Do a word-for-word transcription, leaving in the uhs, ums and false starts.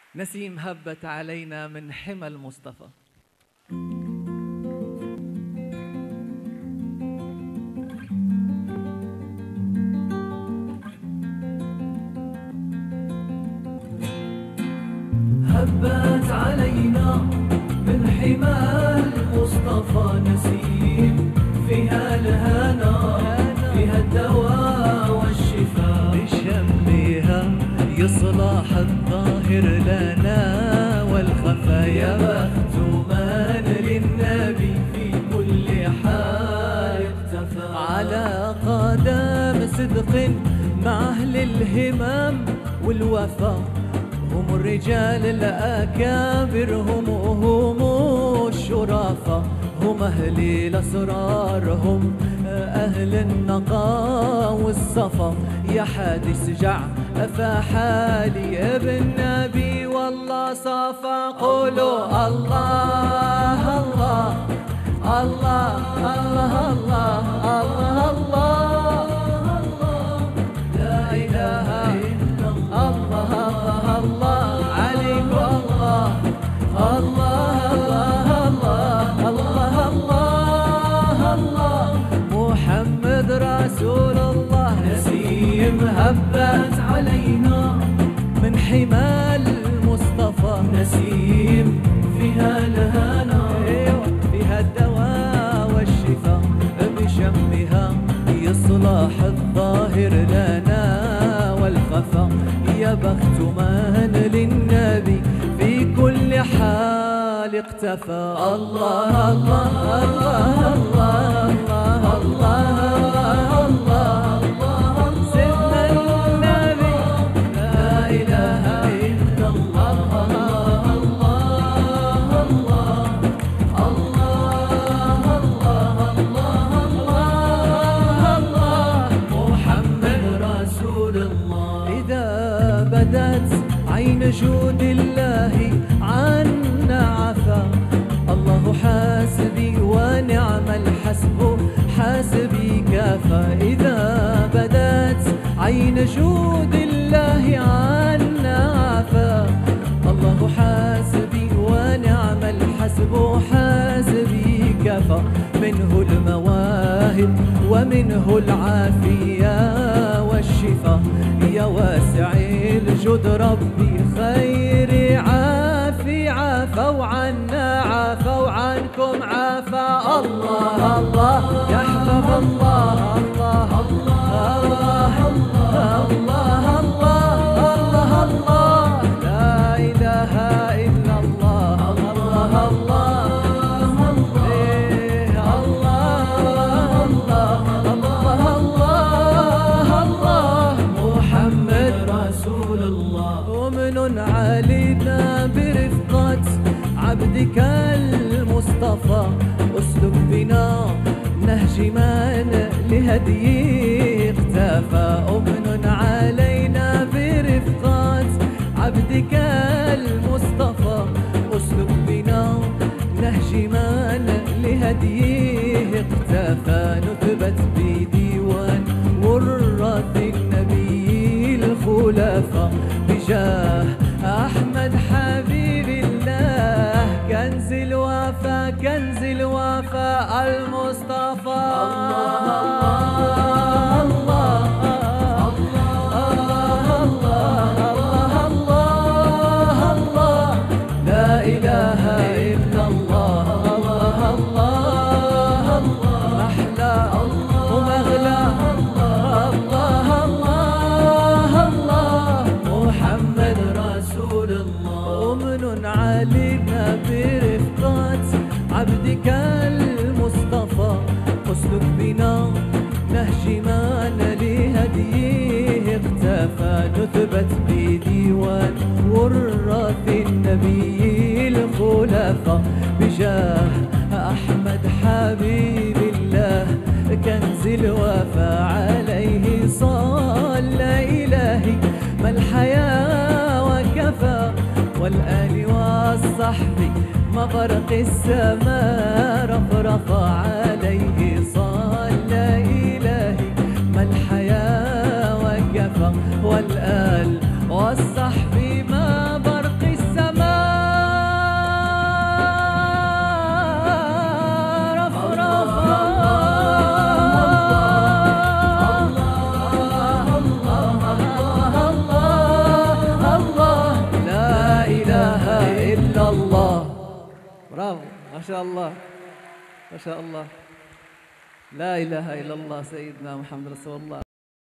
نسيم هبت علينا من حمى المصطفى. هبت علينا من حمى المصطفى نسيم، فيها الهنا فيها الدواء والشفاء، بشمها يصلح الظاهر لنا والخفا. يا بخت من للنبي في كل حال اقتفى، على قدم صدق مع أهل الهمم والوفا، هم الرجال الأكابر هم هم الشرفاء، هم أهل الأسرار هم أهل النقاء والصفا. يا حادث جع فحالي بالنبي والله صفا، قولوا الله الله الله الله الله الله الله، لا إله إلا الله الله الله عليك الله الله الله الله الله الله، محمد رسول الله. نسيم هبت علينا من حمى المصطفى، نسيم فيها الهنا فيها الدواء والشفاء، بشمها يصلح الظاهر لنا والخفا. يا بخت من للنبي في كل حال اقتفى. الله الله الله الله الله الله الله الله، سيدنا النبي لا إله إلا الله الله الله الله الله الله الله، محمد رسول الله. إذا بدت عين جود الله عنا عفا، الله حاسبي ونعم الحسب حاسبي كافى. إذا بدت عين جود الله عنا عفا، الله حاسبي ونعم الحسب حاسبي كافى. منه المواهب ومنه العافية والشفاء، يا واسع الجود ربي خير عافي. عافوا عنا عافوا عنكم عافى. الله الله يحفظ الله الله الله الله الله الله الله، لا إله إلا الله الله الله علينا برفقة عبدك المصطفى، اسلك بنا نهج من لهدي اختفى. أمن علينا برفقة عبدك المصطفى، اسلك بنا نهج من لهديه اختفى. نثبت بديوان وراث النبي الخلفاء، بجاه أحمد حبيب الله كنز الوفا كنز الوفا المصطفى. الله الله الله الله الله الله، لا إله إلا الله الله الله الله، أحلى ومغلى الله الله الله، محمد رسول الله. أمن علينا برفقة عبدك المصطفى، اسلك بنا نهج من لهديه اختفى. نثبت بديوان وراث النبي الخلفاء، بجاه أحمد حبيب الله كنز الوفا. عليه صلى إلهي ما الحياة وكفى، والآل والصحب مبرق السماء رفرف. عليه صلى إلهي ما الحياة وكفى، والآل والصحب ما برق السماء برافو، ما شاء الله ما شاء الله. لا إله إلا الله، سيدنا محمد رسول الله.